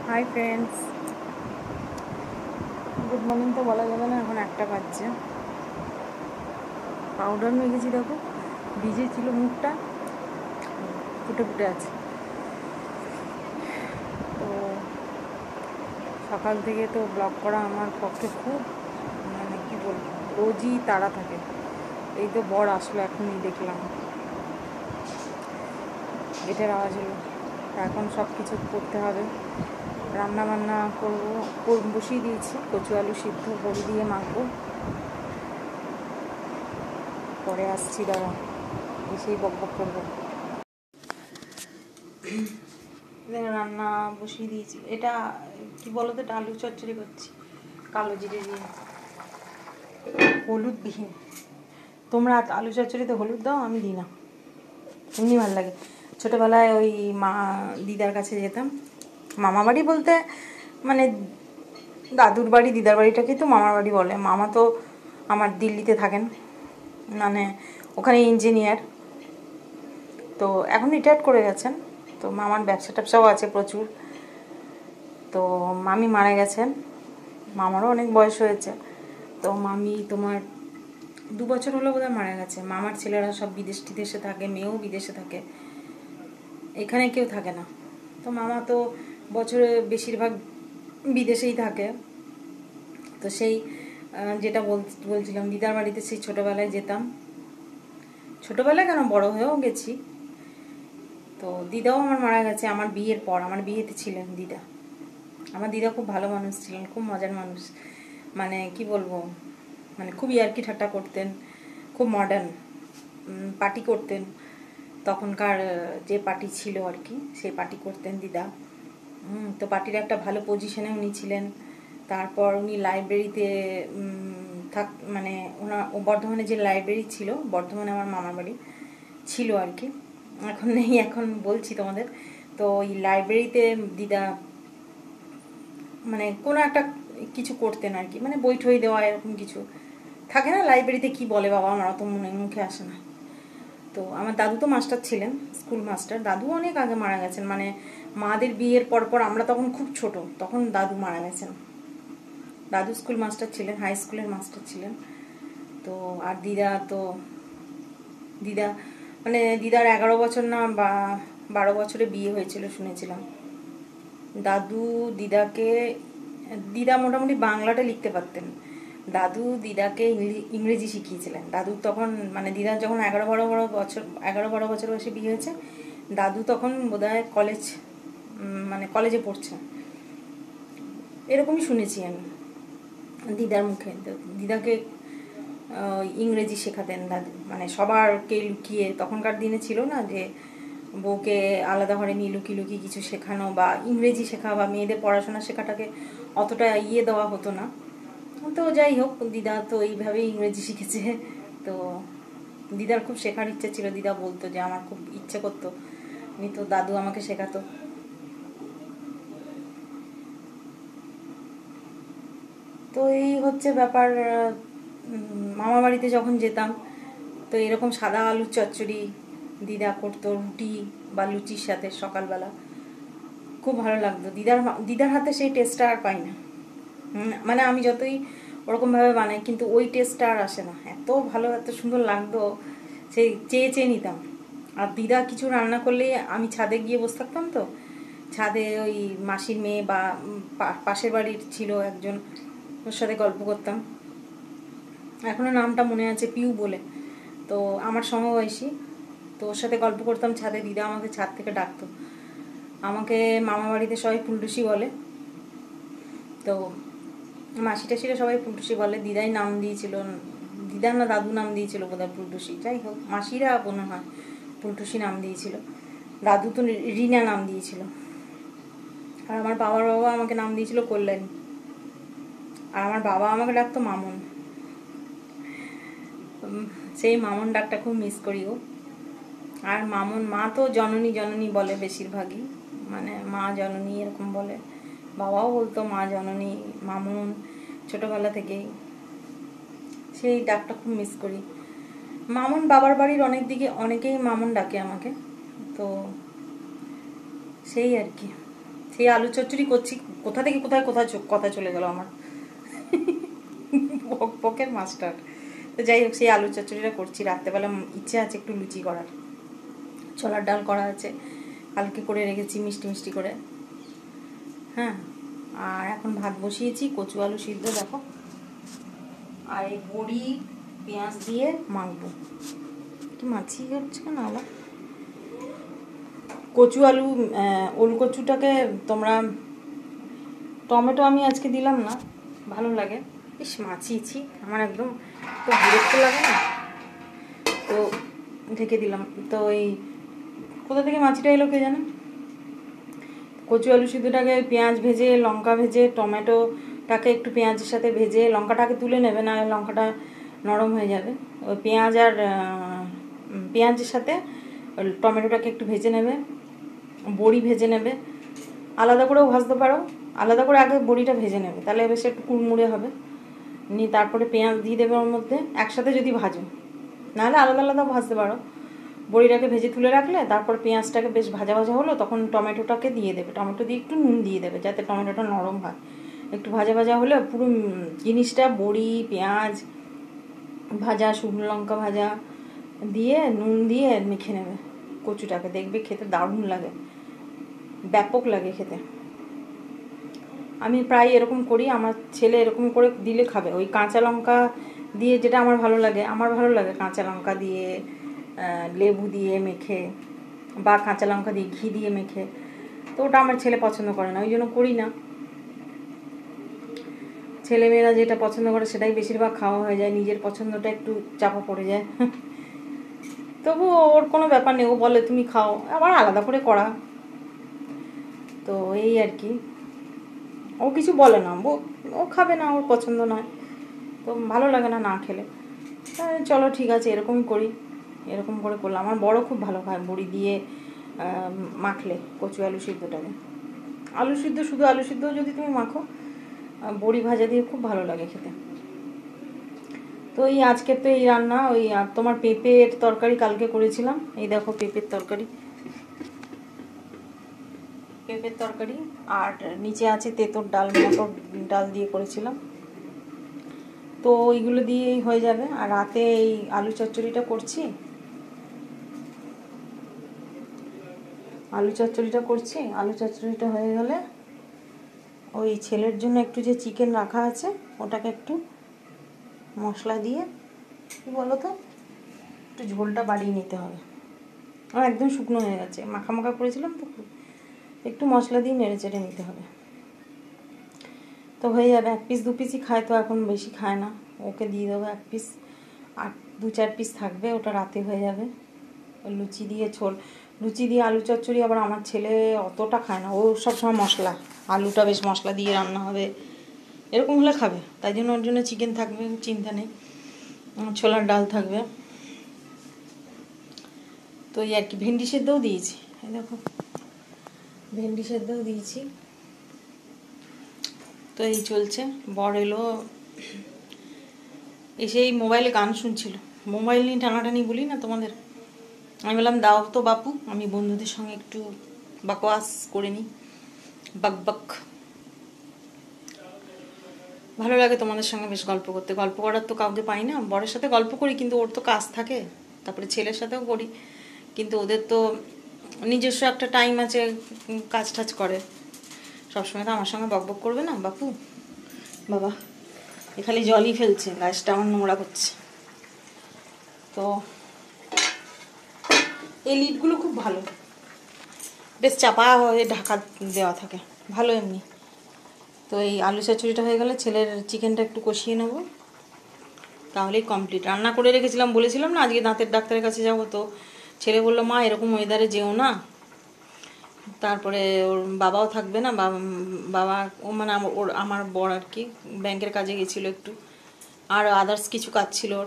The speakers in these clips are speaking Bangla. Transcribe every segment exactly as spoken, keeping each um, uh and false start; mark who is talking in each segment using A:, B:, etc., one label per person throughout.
A: হাই ফ্রেন্ডস, গুড মর্নিং তো বলা যাবে না, এখন একটা বাজছে। পাউডার মেখেছি, দেখো ভিজে ছিল মুখটা, ফুটে ফুটে আছে। তো সকাল থেকে তো ব্লগ করা আমার পক্ষে খুব, মানে কী বলবো, রোজই তাড়া থাকে। এই তো বর আসলো, এখনই দেখলাম গেটের আওয়াজ হলো। এখন সব কিছু করতে হবে, রান্না বান্না করবো, বসিয়ে দিয়েছি। কচু আলু সিদ্ধ বড়ি দিয়ে মাখবো, পরে আসছি, দাঁড়া এসেই বক বক করবো। রান্না বসিয়ে দিয়েছি। এটা কি বলতো, এটা আলু চচ্চড়ি করছি কালো জিরে দিয়ে, হলুদ বিহীন। তোমরা আলু চচ্চড়িতে হলুদ দাও, আমি দিই না, এমনি ভালো লাগে। ছোটোবেলায় ওই মা দিদার কাছে যেতাম, মামা বাড়ি বলতে মানে দাদুর বাড়ি, দিদার বাড়িটাকেই তো মামার বাড়ি বলে। মামা তো আমার দিল্লিতে থাকেন, মানে ওখানে ইঞ্জিনিয়ার, তো এখন রিটায়ার্ড করে গেছেন। তো মামার ব্যবসা ট্যাবসাও আছে প্রচুর। তো মামি মারা গেছেন, মামারও অনেক বয়স হয়েছে। তো মামি তোমার দু বছর হলো বোধহয় মারা গেছে। মামার ছেলেরা সব বিদেশ টিদেশে থাকে, মেয়েও বিদেশে থাকে, এখানে কেউ থাকে না। তো মামা তো বছরে বেশিরভাগ বিদেশেই থাকে। তো সেই যেটা বলছিলাম, দিদার বাড়িতে সেই ছোটোবেলায় যেতাম। ছোটোবেলায় কেন, বড় হয়েও গেছি। তো দিদাও আমার মারা গেছে আমার বিয়ের পর, আমার বিয়েতে ছিলেন দিদা। আমার দিদা খুব ভালো মানুষ ছিলেন, খুব মজার মানুষ, মানে কি বলবো, মানে খুব ইয়ার্কি ঠাট্টা করতেন, খুব মডার্ন, পার্টি করতেন। তখনকার যে পার্টি ছিল আর কি, সেই পার্টি করতেন দিদা। তো পার্টির একটা ভালো পজিশনে উনি ছিলেন। তারপর উনি লাইব্রেরিতে থাক, মানে ওনার বর্ধমানে যে লাইব্রেরি ছিল, বর্ধমানে আমার মামার বাড়ি ছিল আর কি, এখন নেই, এখন বলছি তোমাদের। তো ওই লাইব্রেরিতে দিদা মানে কোনো একটা কিছু করতেন আর কি, মানে বই ঠই দেওয়া এরকম কিছু থাকে না লাইব্রেরিতে, কি বলে বাবা, আমার অত মনে মুখে আসে না। তো আমার দাদু তো মাস্টার ছিলেন, স্কুল মাস্টার। দাদু অনেক আগে মারা গেছেন, মানে মাদের বিয়ের পর পর, আমরা তখন খুব ছোট, তখন দাদু মারা গেছেন। দাদু স্কুল মাস্টার ছিলেন, হাই স্কুলের মাস্টার ছিলেন। তো আর দিদা তো, দিদা মানে দিদার এগারো বছর না বা বারো বছরে বিয়ে হয়েছিল শুনেছিলাম। দাদু দিদাকে, দিদা মোটামুটি বাংলাটা লিখতে পারতেন, দাদু দিদাকে ইংরেজি শিখিয়েছিলেন। দাদু তখন, মানে দিদার যখন এগারো বারো বারো বছর এগারো বারো বছর বয়সে বিয়ে হয়েছে, দাদু তখন বোধহয় কলেজ, মানে কলেজে পড়ছে, এরকমই শুনেছি আমি দিদার মুখে। দিদাকে ইংরেজি শেখাতেন দাদু, মানে সবারকে লুকিয়ে, তখনকার দিনে ছিল না যে বউকে আলাদা ঘরে নিয়ে লুকিয়ে লুকিয়ে কিছু শেখানো, বা ইংরেজি শেখা বা মেয়েদের পড়াশোনা শেখাটাকে অতটা ইয়ে দেওয়া হতো না। তো যাই হোক, দিদা তো এইভাবেই ইংরেজি শিখেছে। তো দিদার খুব শেখার ইচ্ছে ছিল, দিদা বলতো যে আমার খুব ইচ্ছে করতো, আমি তো দাদু আমাকে শেখাতো। তো এই হচ্ছে ব্যাপার। মামা বাড়িতে যখন যেতাম, তো এরকম সাদা আলুর চচ্চড়ি দিদা করতো, রুটি বা লুচির সাথে সকালবেলা, খুব ভালো লাগতো। দিদার দিদার হাতে সেই টেস্টটা আর পাই না, মানে আমি যতই ওরকমভাবে বানাই, কিন্তু ওই টেস্টটা আর আসে না। এত ভালো, এত সুন্দর লাগতো, সেই চেয়ে চেয়ে নিতাম। আর দিদা কিছু রান্না করলে আমি ছাদে গিয়ে বসে থাকতাম। তো ছাদে ওই মাসির মেয়ে বা পাশের বাড়ির ছিল একজন, ওর সাথে গল্প করতাম। এখনও নামটা মনে আছে, পিউ বলে, তো আমার সমবয়সী। তো ওর সাথে গল্প করতাম ছাদে, দিদা আমাকে ছাদ থেকে ডাকতো। আমাকে মামা বাড়িতে সবাই ফুলটুসি বলে, তো মাসি টাসিরা সবাই ফুলটুসি বলে। দিদাই নাম দিয়েছিল, দিদা না দাদু নাম দিয়েছিল বোধহয় ফুলটুসি, যাই হোক মাসিরা মনে হয় ফুলটুসি নাম দিয়েছিল। দাদু তো রিনা নাম দিয়েছিল। আর আমার বাবার বাবা আমাকে নাম দিয়েছিল কল্যাণী। আর আমার বাবা আমাকে ডাকতো মামন। সেই মামন ডাকটা খুব মিস করি গো। আর মামন, মা তো জননী জননী বলে বেশিরভাগই, মানে মা জননী এরকম বলে। বাবাও বলতো মা জননী, মামুন, ছোটোবেলা থেকেই সেই ডাকটা খুব মিস করি। মামুন, বাবার বাড়ির অনেক দিকে অনেকেই মামুন ডাকে আমাকে। তো সেই আর কি, সেই আলু চচ্চড়ি করছি, কোথা থেকে কোথায় কোথায় কথা চলে গেল আমার। বক বকের মাস্টার। তো যাই হোক, সেই আলু চচ্চড়িটা করছি। রাত্রেবেলা ইচ্ছে আছে একটু লুচি করার, ছোলার ডাল করা আছে, কালকে করে রেখেছি মিষ্টি মিষ্টি করে। হ্যাঁ, আর এখন ভাত বসিয়েছি, কচু আলু সিদ্ধ দেখো, আর এই বড়ি পেঁয়াজ দিয়ে মাখবো। কি মাছি হচ্ছে না আবার। কচু আলু, ওল কচুটাকে তোমরা, টমেটো আমি আজকে দিলাম না, ভালো লাগে। বেশ মাছিয়েছি, আমার একদম তো বিরক্ত লাগে না, তো ঢেকে দিলাম। তো এই কোথা থেকে মাছিটা এলো কে জানে। কচু আলু সিদ্ধটাকে পেঁয়াজ ভেজে, লঙ্কা ভেজে, টমেটোটাকে একটু পেঁয়াজের সাথে ভেজে, লঙ্কাটাকে তুলে নেবে, না লঙ্কাটা নরম হয়ে যাবে। ওই পেঁয়াজ আর পেঁয়াজের সাথে টমেটোটাকে একটু ভেজে নেবে, বড়ি ভেজে নেবে, আলাদা করেও ভাজতে পারো, আলাদা করে আগে বড়িটা ভেজে নেবে, তাহলে বেশ একটু কুড়মুড়ে হবে। নিয়ে তারপরে পেঁয়াজ দিয়ে দেবে ওর মধ্যে, একসাথে যদি ভাজো, নাহলে আলাদা আলাদা ভাজতে পারো। বড়িটাকে ভেজে তুলে রাখলে, তারপর পেঁয়াজটাকে বেশ ভাজা ভাজা হলো, তখন টমেটোটাকে দিয়ে দেবে, টমেটো দিয়ে একটু নুন দিয়ে দেবে যাতে টমেটোটা নরম হয়। একটু ভাজা ভাজা হলে পুরো জিনিসটা, বড়ি পেঁয়াজ ভাজা, শুকনো লঙ্কা ভাজা দিয়ে নুন দিয়ে মেখে নেবে কচুটাকে, দেখবে খেতে দারুণ লাগে, ব্যাপক লাগে খেতে। আমি প্রায় এরকম করি, আমার ছেলে এরকম করে দিলে খাবে। ওই কাঁচা লঙ্কা দিয়ে, যেটা আমার ভালো লাগে, আমার ভালো লাগে কাঁচা লঙ্কা দিয়ে, লেবু দিয়ে মেখে, বা কাঁচা লঙ্কা দিয়ে ঘি দিয়ে মেখে, তো ওটা আমার ছেলে পছন্দ করে না, ওই জন্য করি না। ছেলেমেয়েরা যেটা পছন্দ করে সেটাই বেশিরভাগ খাওয়া হয়ে যায়, নিজের পছন্দটা একটু চাপা পড়ে যায়। তবু ওর কোনো ব্যাপার নেই, ও বলে তুমি খাও, আবার আলাদা করে করা, তো এই আর কি। ও কিছু বলে না, ও খাবে না, ওর পছন্দ নয়, তো ভালো লাগে না না খেলে। চলো ঠিক আছে, এরকমই করি, এরকম করে করলাম। আমার বড় খুব ভালো খায় বড়ি দিয়ে মাখলে কচু আলু সিদ্ধটাকে। আলু সিদ্ধ, শুধু আলু সিদ্ধ যদি তুমি মাখো, বড়ি ভাজা দিয়ে খুব ভালো লাগে খেতে। তো এই আজকের তো এই রান্না। ওই আর তোমার পেঁপের তরকারি কালকে করেছিলাম, এই দেখো পেঁপের তরকারি, পেঁপের তরকারি, আর নিচে আছে তেঁতোর ডাল, মটর ডাল দিয়ে করেছিলাম, তো এইগুলো দিয়েই হয়ে যাবে। আর রাতে এই আলু চচ্চড়িটা করছি, আলু চচ্চড়িটা করছি আলু চচ্চড়িটা হয়ে গেলে ওই ছেলের জন্য একটু যে চিকেন রাখা আছে, ওটাকে একটু মশলা দিয়ে, কী বলো তো, একটু ঝোলটা বাড়িয়ে নিতে হবে। আমার একদম শুকনো হয়ে গেছে, মাখা মাখা করেছিলাম তো, একটু মশলা দিয়ে নেড়ে চেড়ে নিতে হবে, তো হয়ে যাবে। এক পিস দু পিসই খায়, তো এখন বেশি খায় না, ওকে দিয়ে দেবো এক পিস, আর দু চার পিস থাকবে, ওটা রাতে হয়ে যাবে। লুচি দিয়ে ঝোল, লুচি দিয়ে আলু চচ্চড়ি আবার আমার ছেলে অতটা খায় না, ও সবসময় মশলা, আলুটা বেশ মশলা দিয়ে রান্না হবে, এরকম হলে খাবে, তাই জন্য ওর জন্য চিকেন থাকবে, চিন্তা নেই, ছোলার ডাল থাকবে। তো এই আর কি, ভেন্ডি সেদ্ধও দিয়েছি, এই দেখো ভেন্ডি সেদ্ধও দিয়েছি। তো এই চলছে। বর এলো, এসে এই মোবাইলে গান শুনছিল, মোবাইল নিয়ে টানাটানি বলি না তোমাদের, আমি বললাম দাও তো বাপু, আমি বন্ধুদের সঙ্গে একটু বাকওয়াস করে নিই, বক বক। ভালো লাগে তোমাদের সঙ্গে বেশ গল্প করতে, গল্প করার তো কাউকে পাই না। বরের সাথে গল্প করি, কিন্তু ওর তো কাজ থাকে, তারপরে ছেলের সাথেও করি, কিন্তু ওদের তো নিজস্ব একটা টাইম আছে, কাজ টাজ করে, সবসময় তো আমার সঙ্গে বক বক করবে না বাপু। বাবা এ খালি জলই ফেলছে, গ্যাসটা আমার নোংরা করছে। তো এই লিডগুলো খুব ভালো, বেশ চাপা হয়ে ঢাকা দেওয়া থাকে, ভালো এমনি। তো এই আলু চচ্চড়িটা হয়ে গেলে ছেলের চিকেনটা একটু কষিয়ে নেব, তাহলেই কমপ্লিট। রান্না করে রেখেছিলাম, বলেছিলাম না আজকে দাঁতের ডাক্তারের কাছে যাব, তো ছেলে বললো মা এরকম ওয়েদারে যেও না, তারপরে ওর বাবাও থাকবে না, বাবা ও মানে ওর আমার বর আর কি ব্যাংকের কাজে গেছিলো একটু, আর আদার্স কিছু কাজ ছিল ওর,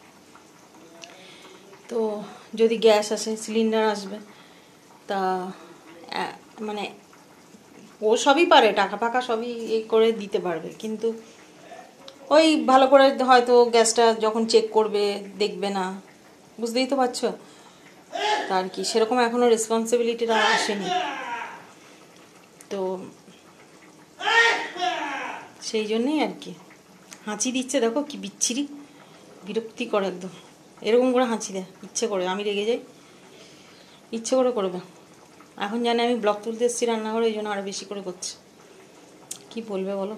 A: তো যদি গ্যাস আসে, সিলিন্ডার আসবে, তা মানে ও সবই পারে, টাকা ফাকা সবই এই করে দিতে পারবে, কিন্তু ওই ভালো করে হয়তো গ্যাসটা যখন চেক করবে দেখবে না, বুঝতেই তো পারছো, তা আর কি সেরকম এখনও রেসপন্সিবিলিটিটা আসেনি। তো সেই জন্যই আর কি হাঁচি দিচ্ছে, দেখো কি বিচ্ছিরি, বিরক্তি করে একদম। এরকম করে হাঁচি দেয় ইচ্ছে করে, আমি রেগে যাই, ইচ্ছে করে করবে। এখন জানি আমি ব্লগ তুলতে এসেছি রান্নাঘরে, এই জন্য আরও বেশি করে করছে। কি বলবে বলো?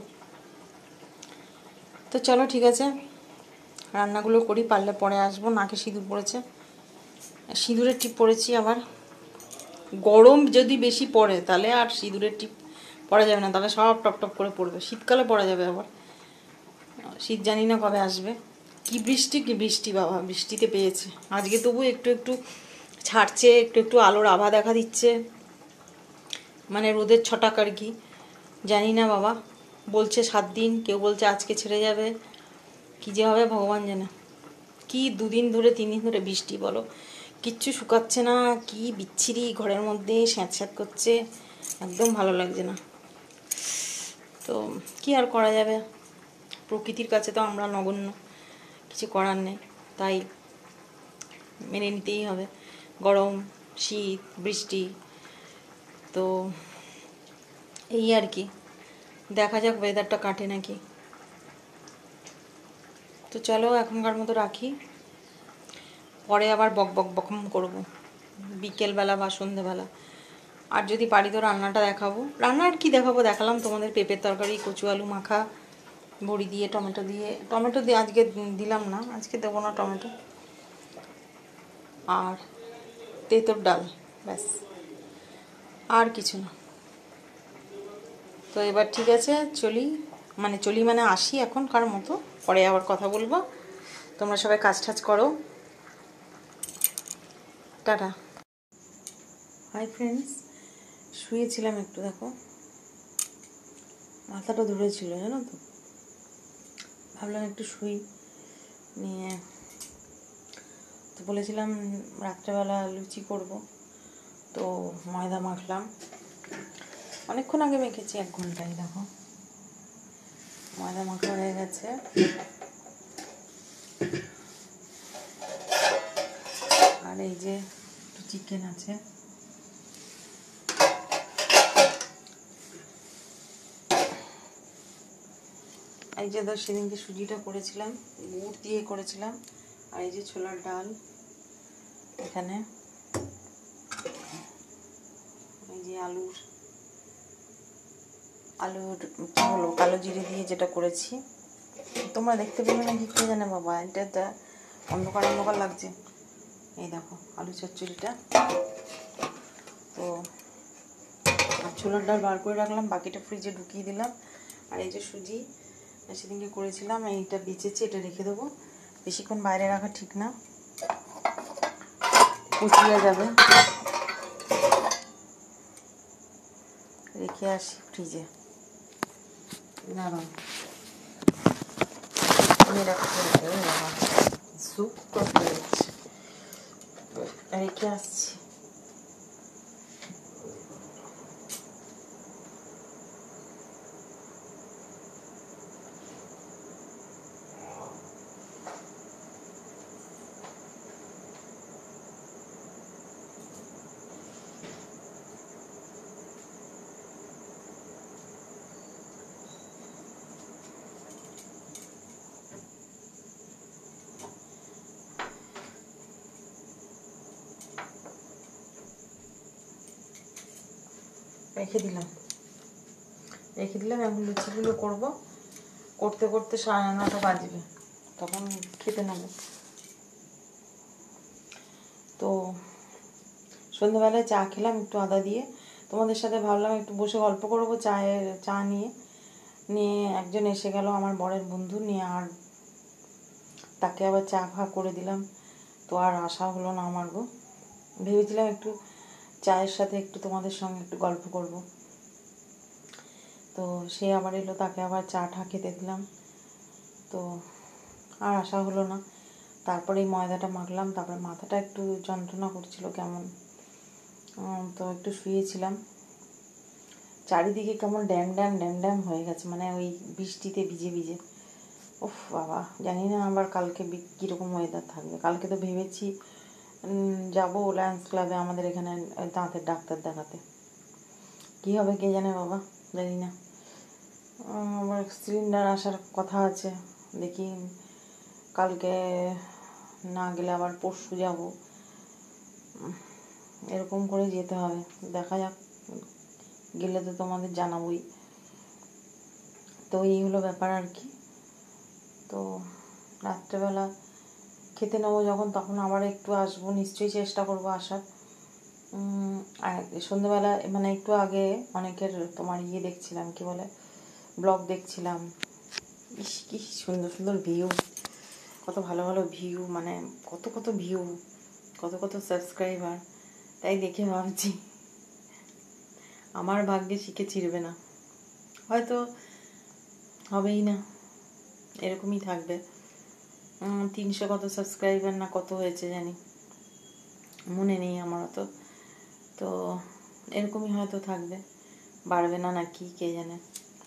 A: তো চলো ঠিক আছে, রান্নাগুলো করি, পারলে পরে আসবো। নাকে সিঁদুর পড়েছে, সিঁদুরের টিপ পরেছি আবার। গরম যদি বেশি পড়ে তাহলে আর সিঁদুরের টিপ পরা যাবে না, তাহলে সব টপ টপ করে পড়বে। শীতকালে পরা যাবে আবার, শীত জানি না কবে আসবে। কি বৃষ্টি, কি বৃষ্টি বাবা, বৃষ্টিতে পেয়েছে আজকে। তবু একটু একটু ছাড়ছে, একটু একটু আলোর আভা দেখা দিচ্ছে, মানে রোদের ছটাক আর কি। জানি না বাবা, বলছে সাত দিন, কেউ বলছে আজকে ছেড়ে যাবে, কী যে হবে ভগবান জানে। কি দুদিন ধরে তিন দিন ধরে বৃষ্টি বলো, কিচ্ছু শুকাচ্ছে না, কি বিচ্ছিরি, ঘরের মধ্যে স্যাঁত স্যাঁত করছে, একদম ভালো লাগছে না। তো কি আর করা যাবে, প্রকৃতির কাছে তো আমরা নগণ্য, কিছু করার নেই, তাই মেনে নিতেই হবে। গরম, শীত, বৃষ্টি, তো এই আর কি। দেখা যাক ওয়েদারটা কাটে নাকি। তো চলো এখনকার মতো রাখি, পরে আবার বক বক বকম করবো বিকেলবেলা বা সন্ধেবেলা। আর যদি পারি তো রান্নাটা দেখাবো। রান্না আর কি দেখাবো, দেখালাম তোমাদের পেঁপের তরকারি, কচু আলু মাখা, বড়ি দিয়ে, টমেটো দিয়ে। টমেটো দিয়ে আজকে দিলাম না, আজকে দেবো না টমেটো। আর তেঁতোর ডাল, ব্যাস, আর কিছু না। তো এবার ঠিক আছে চলি, মানে চলি মানে আসি এখনকার মতো, পরে আবার কথা বলবো। তোমরা সবাই কাজ টাজ করো, টাটা। হাই ফ্রেন্ডস, শুয়েছিলাম একটু, দেখো মাথাটা ধরেছিল জানো তো, ভাবলাম একটু শুই নিয়ে। তো বলেছিলাম রাত্রেবেলা লুচি করব, তো ময়দা মাখলাম, অনেকক্ষণ আগে মেখেছি, এক ঘন্টায়। দেখো ময়দা মাখা হয়ে গেছে, আর এই যে একটু চিকেন আছে। এই যে ধর সেদিনকে সুজিটা করেছিলাম, গুড় দিয়ে করেছিলাম। আর এই যে ছোলার ডাল এখানে, এই যে আলুর আলুর কী হলো কালো জিরে দিয়ে যেটা করেছি, তোমরা দেখতে পেলে না কি করে জানে বাবা, এটা অন্ধকার অন্ধকার লাগছে। এই দেখো আলু চচ্চড়িটা। তো ছোলার ডাল বার করে রাখলাম, বাকিটা ফ্রিজে ঢুকিয়ে দিলাম। আর এই যে সুজি সেদিনকে করেছিলাম, এইটা বেঁচেছে, এটা রেখে দেবো, বেশিক্ষণ বাইরে রাখা ঠিক না, পচিয়ে যাবে। রেখে আসি ফ্রিজে, না স্যুপ করতে যাচ্ছি, রেখে আসছি। রেখে দিলাম রেখে দিলাম এখন লুচিগুলো করবো, করতে করতে সাড়ে নটা বাজবে, তখন খেতে নেবো। তো সন্ধ্যেবেলায় চা খেলাম একটু আদা দিয়ে, তোমাদের সাথে ভাবলাম একটু বসে গল্প করবো চায়ের চা নিয়ে। নিয়ে একজন এসে গেল আমার বরের বন্ধু নিয়ে, আর তাকে আবার চা ফা করে দিলাম, তো আর আশা হলো না আমার গো। ভেবেছিলাম একটু চায়ের সাথে একটু তোমাদের সঙ্গে একটু গল্প করব, তো সে আবার এলো, তাকে আবার চা ঠা খেতে দিলাম, তো আর আশা হলো না। তারপরে এই ময়দাটা মাখলাম, তারপরে মাথাটা একটু যন্ত্রণা করছিল কেমন, তো একটু শুয়েছিলাম। চারিদিকে কেমন ড্যাম ড্যাম ড্যাম ড্যাম হয়ে গেছে, মানে ওই বৃষ্টিতে ভিজে ভিজে। উফ বাবা, জানি না আবার কালকে কীরকম ওয়েদার থাকবে। কালকে তো ভেবেছি যাবো লায়ন্স ক্লাবে, আমাদের এখানে দাঁতের ডাক্তার দেখাতে, কী হবে কে জানে বাবা, জানি না। আমার সিলিন্ডার আসার কথা আছে, দেখি কালকে না গেলে আবার পরশু যাব, এরকম করে যেতে হবে। দেখা যাক, গেলে তো তোমাদের জানাবই। তো এই হলো ব্যাপার আর কি। তো রাত্রেবেলা খেতে নেবো যখন, তখন আবার একটু আসবো, নিশ্চয়ই চেষ্টা করবো আসার। আর সন্ধ্যেবেলা মানে একটু আগে অনেকের তোমার ইয়ে দেখছিলাম, কি বলে, ব্লগ দেখছিলাম। ইস কি সুন্দর সুন্দর ভিউ, কত ভালো ভালো ভিউ, মানে কত কত ভিউ, কত কত সাবস্ক্রাইবার। তাই দেখে ভাবছি আমার ভাগ্যে শিখে ছিড়বে না, হয়তো হবেই না, এরকমই থাকবে। তিনশো কত সাবস্ক্রাইবার না কত হয়েছে জানি, মনে নেই আমারও তো। তো এরকমই হয়তো থাকবে, বাড়বে না নাকি কে জানে।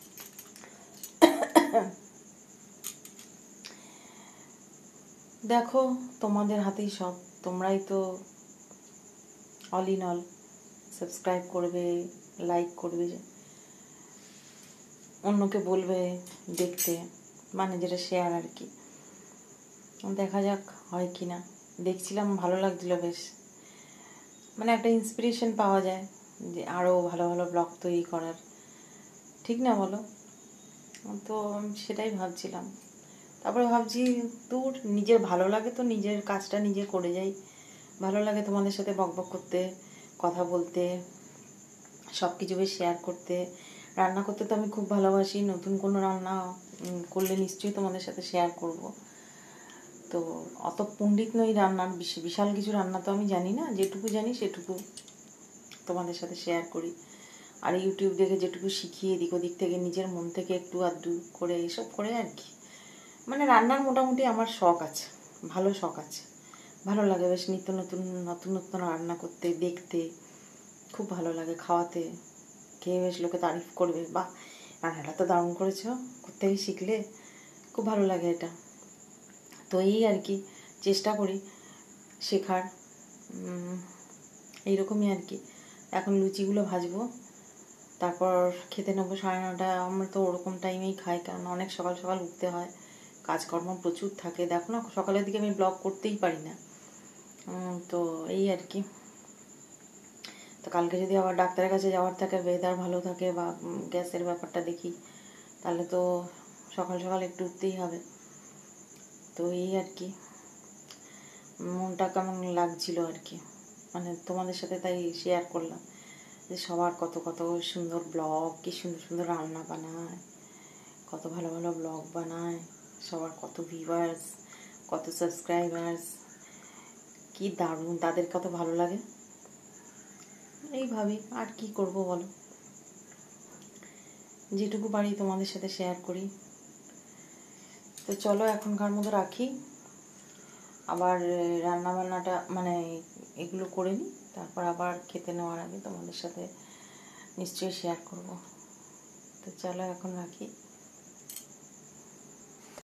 A: দেখো তোমাদের হাতেই সব, তোমরাই তো অল ইন অল। সাবস্ক্রাইব করবে, লাইক করবে, অন্যকে বলবে দেখতে, মানে যেটা শেয়ার আর কি। দেখা যাক হয় কি না। দেখছিলাম ভালো লাগছিল বেশ, মানে একটা ইন্সপিরেশন পাওয়া যায় যে আরও ভালো ভালো ব্লগ তৈরি করার, ঠিক না বলো? তো সেটাই ভাবছিলাম। তারপরে ভাবছি তোর নিজের ভালো লাগে তো নিজের কাজটা নিজে করে যাই। ভালো লাগে তোমাদের সাথে বকবক করতে, কথা বলতে, সব কিছু বেশ শেয়ার করতে। রান্না করতে তো আমি খুব ভালোবাসি, নতুন কোনো রান্না করলে নিশ্চয়ই তোমাদের সাথে শেয়ার করব। তো অত পণ্ডিত নই রান্নার, বিশাল কিছু রান্না তো আমি জানি না, যেটুকু জানি সেটুকু তোমাদের সাথে শেয়ার করি। আর ইউটিউব দেখে যেটুকু শিখি এদিক ওদিক থেকে, নিজের মন থেকে একটু আধটু করে এসব করে আর কি। মানে রান্নার মোটামুটি আমার শখ আছে, ভালো শখ আছে, ভালো লাগে বেশ নিত্য নতুন নতুন নতুন রান্না করতে, দেখতে খুব ভালো লাগে, খাওয়াতে, খেয়ে বেশ লোকে তারিফ করবে, বা রান্নাটা তো দারুণ করেছো, করতে শিখলে, খুব ভালো লাগে এটা। তো এই আর কি, চেষ্টা করি শেখার, এইরকমই আর কি। এখন লুচিগুলো ভাজবো, তারপর খেতে নেবো সাড়ে নটা। আমরা তো ওরকম টাইমেই খাই, কারণ অনেক সকাল সকাল উঠতে হয়, কাজকর্ম প্রচুর থাকে। দেখো না, সকালের দিকে আমি ব্লগ করতেই পারি না। তো এই আর কি। তো কালকে যদি আবার ডাক্তারের কাছে যাওয়ার থাকে, ওয়েদার ভালো থাকে, বা গ্যাসের ব্যাপারটা দেখি, তাহলে তো সকাল সকাল একটু উঠতেই হবে। তো এই আর কি, মনটা কেমন লাগছিল আর কি, মানে তোমাদের সাথে তাই শেয়ার করলাম যে সবার কত কত সুন্দর ব্লগ, কি সুন্দর সুন্দর রান্না বানায়, কত ভালো ভালো ব্লগ বানায়, সবার কত ভিউয়ার্স, কত সাবস্ক্রাইবার্স, কি দারুণ, তাদের কত ভালো লাগে। এইভাবেই আর কি করব বলো, যেটুকু পারি তোমাদের সাথে শেয়ার করি। তো চলো এখনকার মতো রাখি, আবার রান্না বান্নাটা মানে এগুলো করে নিই, তারপর আবার খেতে নেওয়ার আগে তোমাদের সাথে নিশ্চয়ই শেয়ার করব। তো চলো এখন রাখি।